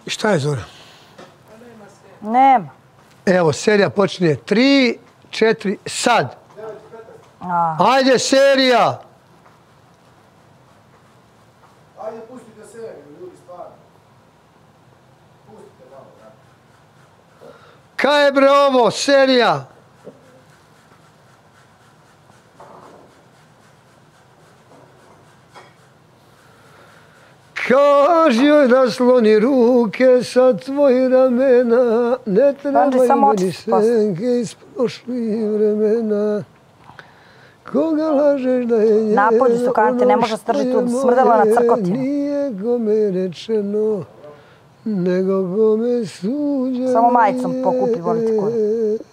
Šta je, Zora? Nema. Evo, serija počinje 3, 4, sad. Ajde, serija! Ajde, pustite seriju, ljudi, stvarno. Pustite malo, da. Kaj je bre ovo, serija? Kaži joj da sloni ruke sa tvojih ramena, ne trebaju meni senke iz prošlih vremena. Koga lažeš da je njeno, napolju su kante, ne može strži tu smrdelo na crkotinu. Nije kome rečeno, nego kome suđeno. Samo majicom pokupi, volite kone.